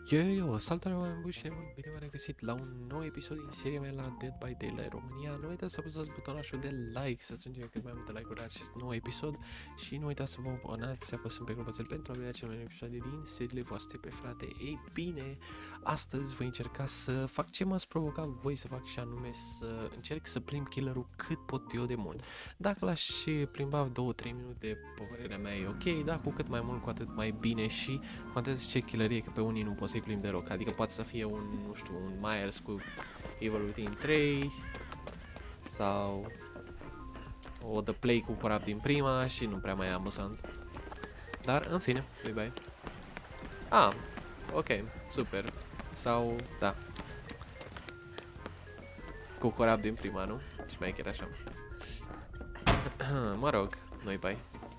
Yo, salutare oameni buni și nebuni, bine v-am regăsit la un nou episod din seria mea la Dead by Daylight România. Nu uitați să apăsați butonașul de like, să strângem cât mai multe like-uri la acest nou episod. Și nu uitați să vă abonați, să apăsăm pe clopoțel pentru a vedea cele mai episoade din seriile voastre preferate. Ei bine, astăzi voi încerca să fac ce m-ați provocat voi să fac, și anume să încerc să plimb killerul cât pot eu de mult. Dacă l-aș plimba 2-3 minute, pe părerea mea e ok, dar cu cât mai mult, cu atât mai bine. Și contează ce killer e, că pe unii nu pot să-i plimb deloc. Adică poate să fie un, nu știu, un Myers cu Evil Within 3 sau o The Plague cu Corrupt din prima și nu prea mai e amuzant. Dar, în fine, bye. Ah, ok, super. Sau, da, cu Corrupt din prima, nu? Și mai chiar așa. Mă rog, nu-i bai.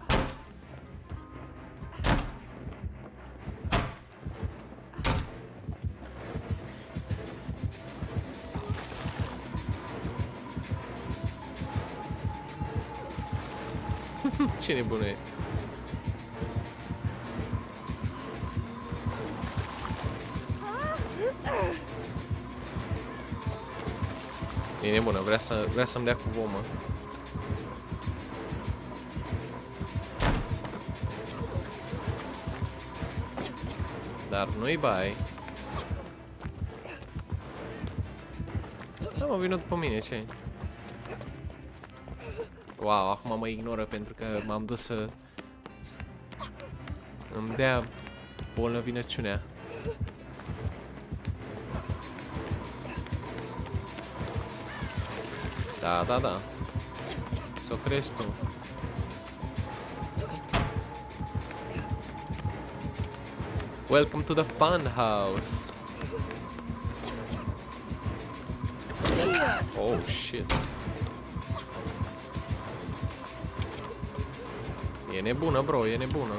Ce nebună e. E nebună, vrea să-mi dea cu vomă. Dar nu-i bai. Da, mă, vină după mine, ce-i? Wow, acum mă ignoră pentru că m-am dus să îmi dea bolnăvinăciunea. Da. S-o crezi tu. Welcome to the fun house. Oh shit. E nebună, bro, e nebună.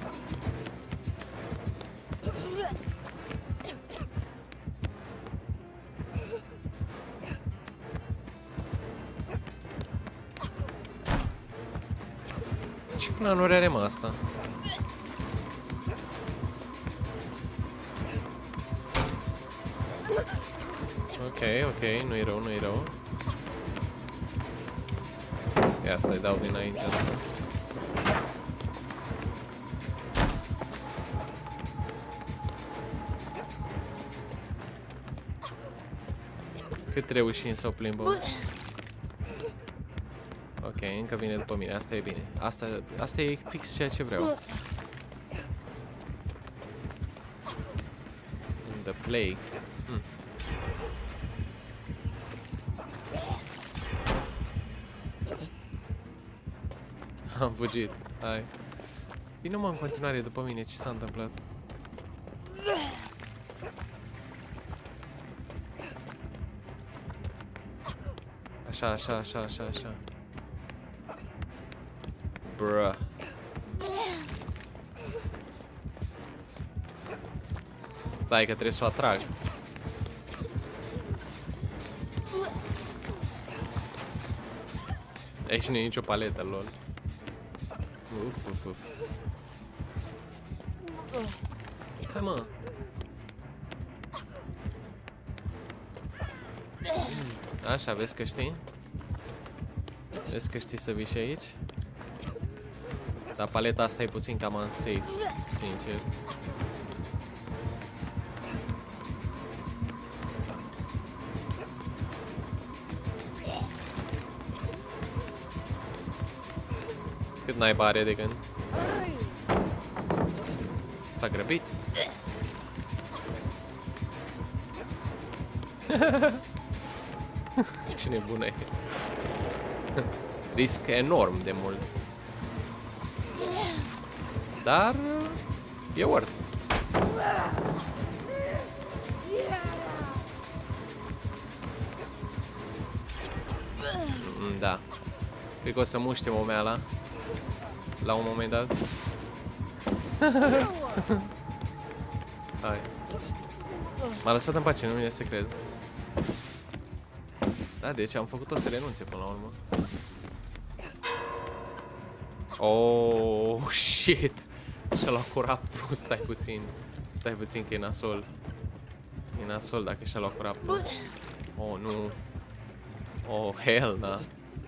Ce planuri are mă asta? Ok, nu-i rău. Ia să-i dau dinainte asta. Cât reușim să o plimbăm? Ok, încă vine după mine, asta e bine. Asta e fix ceea ce vreau. The Plague. Am fugit, hai. Vino-mă în continuare după mine, ce s-a întâmplat? Așa. Bruh. Dai că trebuie să o atrag. Aici nu e nicio paletă, lol. Uf. Hai mă. Așa, vezi că știi? Vezi că știi să vii și aici? Dar paleta asta e puțin cam unsafe, sincer. Cât naiba are de gând? S-a grăbit? Ce nebună e. Risc enorm de mult. Dar e worth. Da. Cred că o să muște momeala la un moment dat. Hai. M-a lăsat în pace, nu vine să cred. Da, deci am făcut-o să renunțe până la urmă. Oh, shit. Și-a luat Corruptul, stai Stai puțin că e nasol. E nasol dacă și-a luat cu raptor. Oh, nu. Oh, hell, da.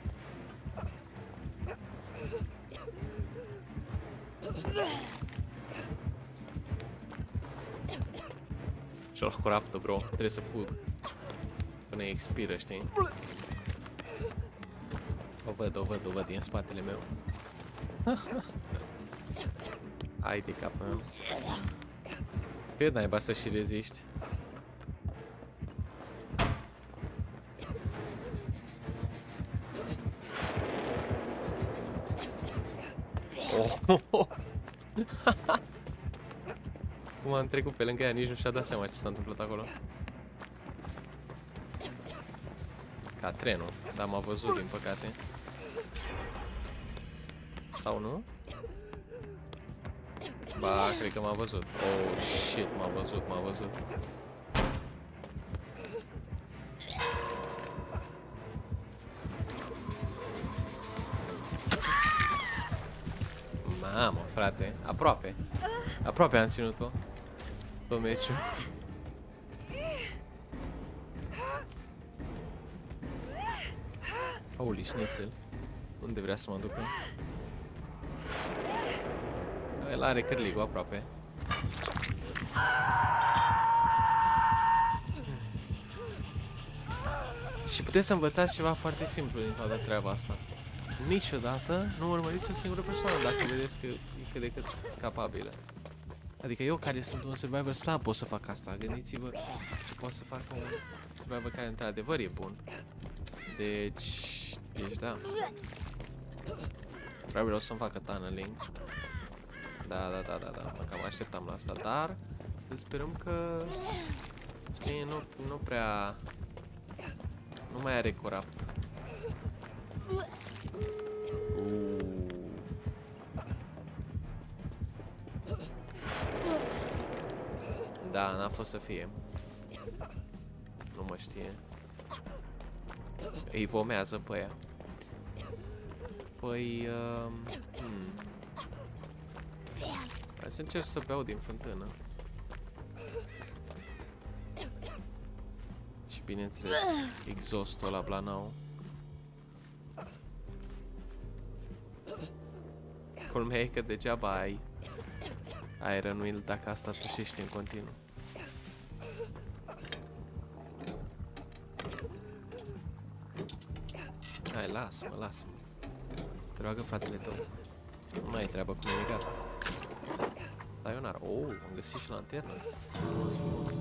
Și-a luat cu raptor, bro. Trebuie să fug. Până expiră, știi? O văd, e în spatele meu. Hai de cap meu. Cât naiba să și reziști? Oh. Cum am trecut pe lângă ea, nici nu și-a dat seama ce s-a întâmplat acolo. Ca trenul, dar m-a văzut din păcate. Sau nu? Ba, cred că m-a văzut. Oh, shit, m-a văzut. Mamă, frate, aproape am ținut-o pe meciul. Holy schnitzel. Unde vrea să mă ducă? El are cârligul aproape. Și puteți să învățați ceva foarte simplu din toată treaba asta. Niciodată nu urmăriți o singură persoană dacă vedeți că e cât de cât capabilă. Adică eu care sunt un survivor slab pot să fac asta. Gândiți-vă ce pot să fac un survivor care într-adevăr e bun. Deci da. Probabil o să-mi facă tunneling. Da, mă cam așteptam la asta, dar să sperăm că, știi, nu prea, nu mai are corapt. Da, n-a fost să fie. Nu mă știe. Îi vomează pe ea. Păi, hai să încerc să beau din fântână. Și bineînțeles, exhaustul ăla blanau. Culmea e că degeaba ai Iron Will dacă asta tușește în continuu. Hai, lasă-mă. Te roagă fratele tău. Nu mai ai treabă cu mine, gata. Sayonara. Oh, am găsit și lanternă. Frumos.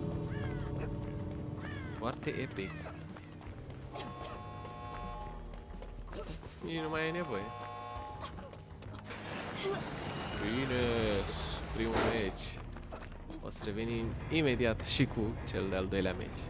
Foarte epic. Nici nu mai ai nevoie. Bine, primul meci. O să revenim imediat și cu cel de-al doilea meci.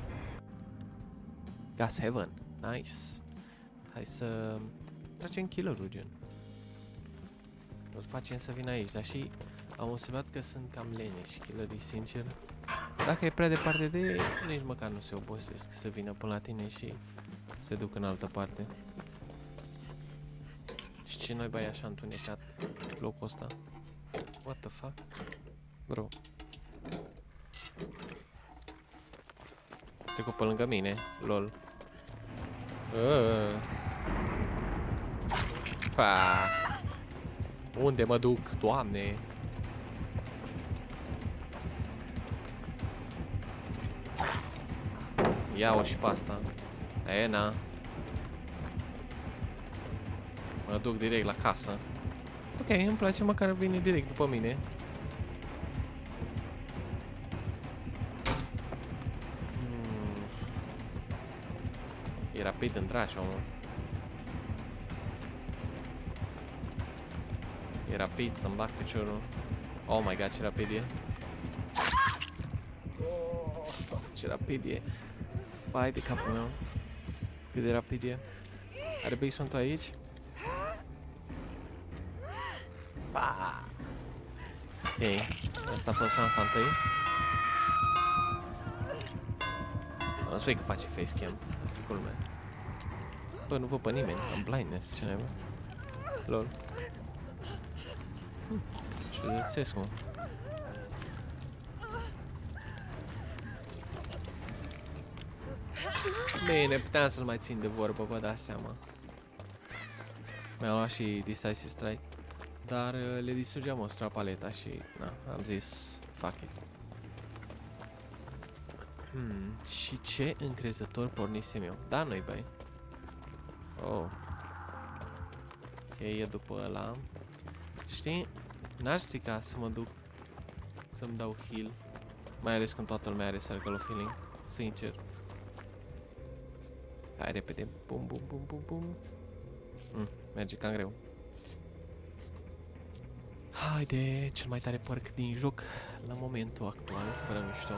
Gas Heaven. Nice. Hai să tragem killerul, gen. Îl facem să vină aici, dar și am observat că sunt cam leneși killerii, sincer. Dacă e prea departe de ei, nici măcar nu se obosesc să vină până la tine și se duc în altă parte. Și ce noi bai așa întunecat locul ăsta? What the fuck? Bro. Trecut pe lângă mine, lol. Unde mă duc, Doamne? Ia-o și pe asta. Na. Mă duc direct la casă. Ok, îmi place măcar vine direct după mine. E rapid în traș, omul. E rapid să-mi bag piciorul. Oh my god, ce rapid e. Ce rapid e. Vai de capul meu. Cât de rapid e. Are basement-ul aici? Ok, asta a fost șansa întâi. Nu spui că face facecam. Ar fi culmea. Bă, nu văd pe nimeni. Am blindness, ce naiba. Lol. Ciudățesc, mă. Bine, puteam să-l mai țin de vorbă, vă dați seama. Mi-a luat și Decisive Strike. Dar le distrugeam o paleta și na, am zis fuck it. Și ce încrezător pornisem eu. Da, nu-i băi. Oh. Ok, e după ăla. Știi? N-aș strica să mă duc să-mi dau heal. Mai ales când toată lumea are circle of healing. Sincer. Hai repede. Bum, bum, bum, bum, bum. Merge cam greu. Haide, cel mai tare porc din joc la momentul actual, fără mișto.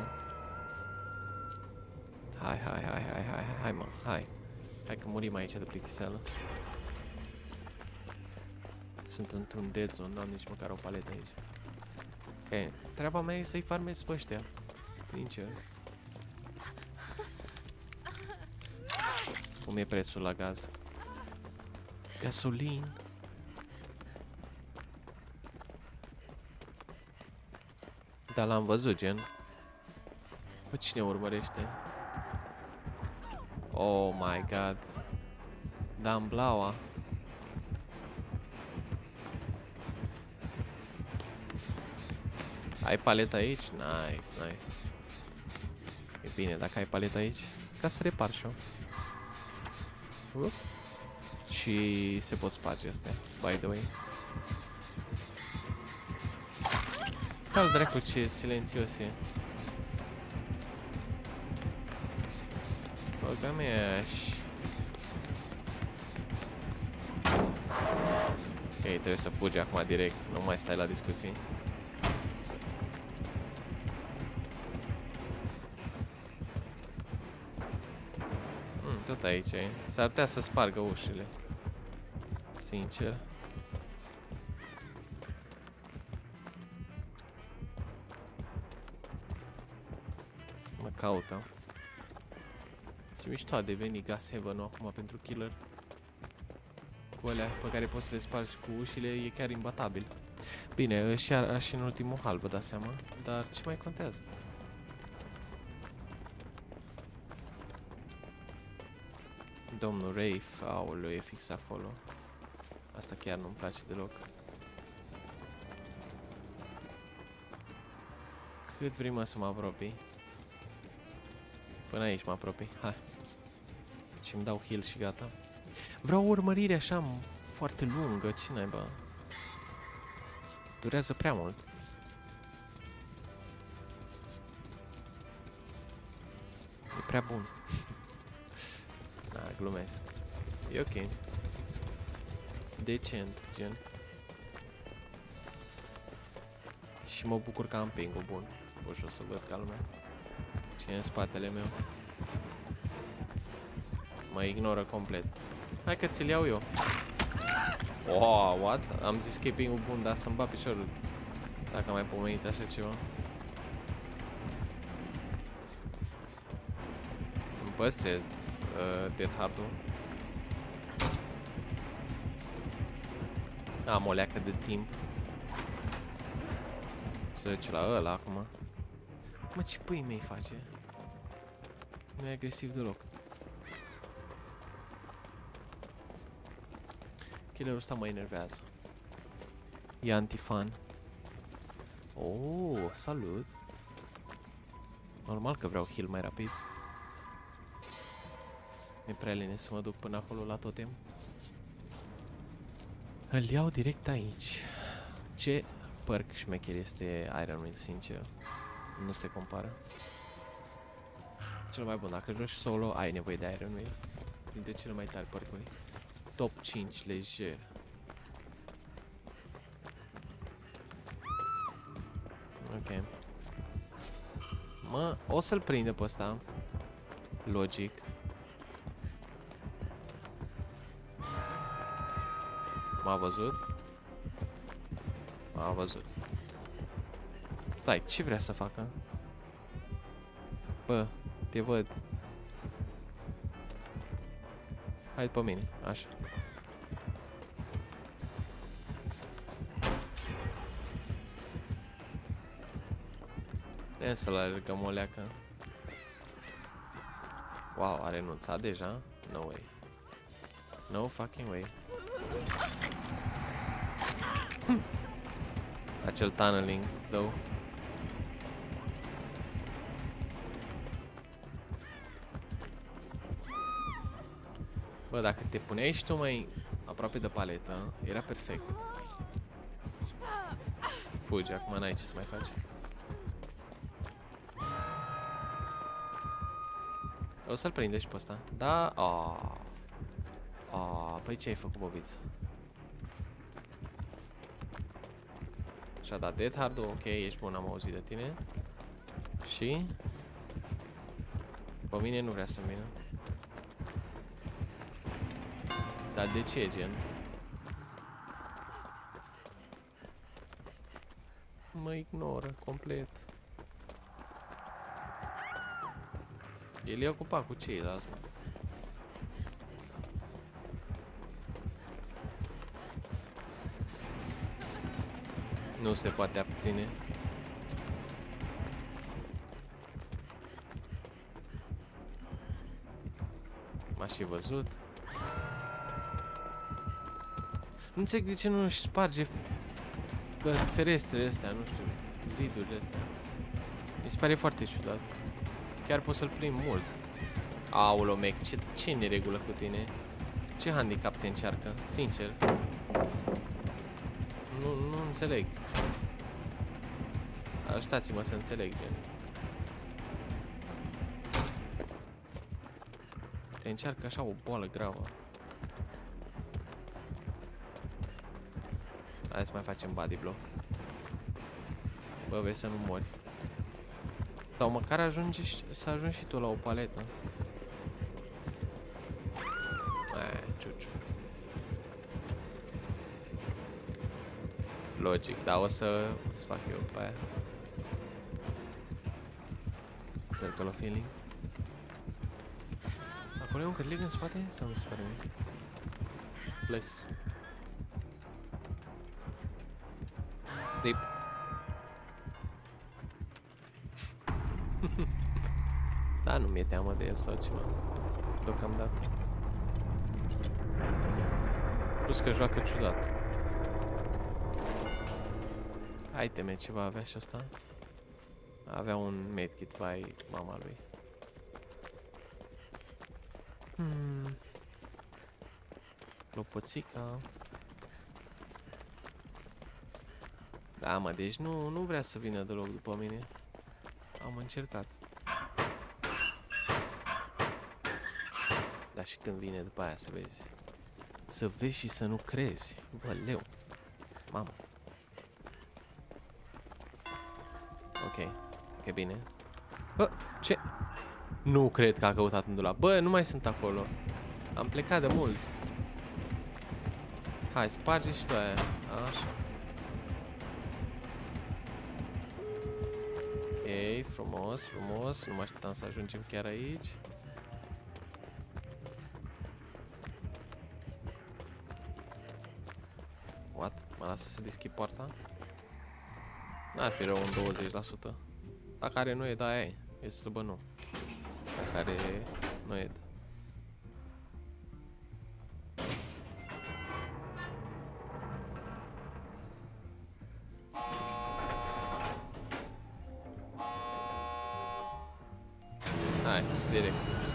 Hai mă, hai. Hai că murim aici de plictiseală. Sunt într-un dead zone, n-am nici măcar o paletă aici. Ok, treaba mea e să-i farmez pe ăștia. Sincer. Cum e prețul la gaz? Gasolin. Dar l-am văzut, gen. Pe cine urmărește? Oh my god. Dan Blaua. Ai paleta aici? Nice, nice. E bine, dacă ai paleta aici, ca să repar și eu. Și se pot sparge astea, by the way. Cal dracu, ce silențios e. Băga-mi-aș. Ok, trebuie să fugi acum direct, nu mai stai la discuții. Tot aici e. S-ar putea să spargă ușile. Sincer. Mă caută. Ce mișto a devenit Gas Heaven-ul acum pentru killer. Cu alea pe care poți să le spargi cu ușile, e chiar imbatabil. Bine, și în ultimul hal, vă dați seama. Dar ce mai contează? Domnul Rafe, aoleu, e fix acolo. Asta chiar nu-mi place deloc. Cât vrei mă să mă apropii? Până aici mă apropii, hai. Și îmi dau heal și gata. Vreau o urmărire așa foarte lungă, ce naiba? Durează prea mult. E prea bun. Da, glumesc. E ok. Decent, gen. Și mă bucur că am ping-ul bun. Ușor să văd ca lumea. Și e în spatele meu. Mă ignoră complet. Hai că ți-l iau eu. Oh, what? Am zis că e ping-ul bun, dar să-mi bat piciorul. Dacă am mai pomenit așa ceva. Îmi păstrez Dead Hard-ul. Am o leacă de timp. Să duce la ăla acum. Mă, ce pâini mei face? Nu e agresiv deloc. Killerul ăsta mă enervează. E anti-fan. Oh, salut. Normal că vreau heal mai rapid. Mi-e prea lene să mă duc până acolo la totem. Îl iau direct aici. Ce perk șmecher este Iron Will, sincer. Nu se compară. Cel mai bun, dacă joci solo, ai nevoie de Iron Will. Dintre cele mai tari percuri. Top 5 lejer. Ok. Mă, o să-l prindă pe ăsta. Logic. M-a văzut? M-a văzut. Stai, ce vrea să facă? Bă, te văd. Hai pe mine, așa. Ia să-l alergăm o leacă. Wow, a renunțat deja? No way. No fucking way. Acel tunneling, though. Bă, dacă te puneai și tu mai aproape de paletă, era perfect. Fugi, acum n-ai ce să mai faci. O să-l prinde și pe ăsta. Da? Păi ce ai făcut, bobiță? Și-a dat death hard-ul, ok, ești bun, am auzit de tine. Și? Pe mine nu vrea să-mi vină. Dar de ce, gen? Mă ignoră complet. El e ocupat cu ceilalți, mă. Nu se poate abține. M-a și văzut. Nu înțeleg de ce nu își sparge ferestrele astea, nu știu, zidurile astea. Mi se pare foarte ciudat. Chiar pot să-l prind mult. Aolo, mec, ce neregulă cu tine? Ce handicap te încearcă? Sincer. Nu înțeleg. Ajutați-mă să înțeleg, gen. Te încearcă așa o boală gravă. Hai să mai facem body blow. Bă, vezi să nu mori. Sau măcar ajungi să ajungi și tu la o paletă. Ciuciu. Logic, dar o să fac eu pe aia. Circle of healing. Acolo e un cărlig în spate? Sau nu se pare mie? Bless. Rip. Da, nu mi-e teamă de el sau ceva. Deocamdată. Plus că joacă ciudat. Hai teme, ceva avea și asta. Avea un medkit by mama lui. Clopoțica. Da, mă, deci nu vrea să vină deloc după mine. Am încercat. Dar și când vine după aia să vezi. Să vezi și să nu crezi. Văleu. Mamă. Ok, bine. Bă, ce? Nu cred că a căutat în dulap. Bă, nu mai sunt acolo. Am plecat de mult. Hai, sparge și tu aia. Așa. Ok, frumos, frumos. Nu mă așteptam să ajungem chiar aici. What? Mă lasă să deschid poarta? N-ar fi rău un 20%. Dacă are nu e, da, aia e slăbă, nu. Dacă are nu e. Hai, direct.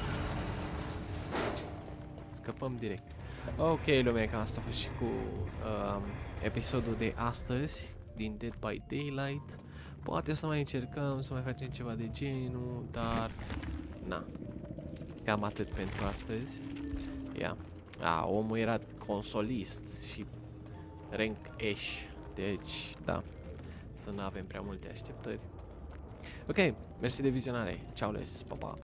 Scăpăm direct. Ok, lumea, că asta a fost și cu episodul de astăzi din Dead by Daylight. Poate o să mai încercăm să mai facem ceva de genul, dar na. Cam atât pentru astăzi. Ia. Omul era consolist și rank Ash. Deci, da. Să nu avem prea multe așteptări. Ok, mersi de vizionare. Ciao les, pa, pa.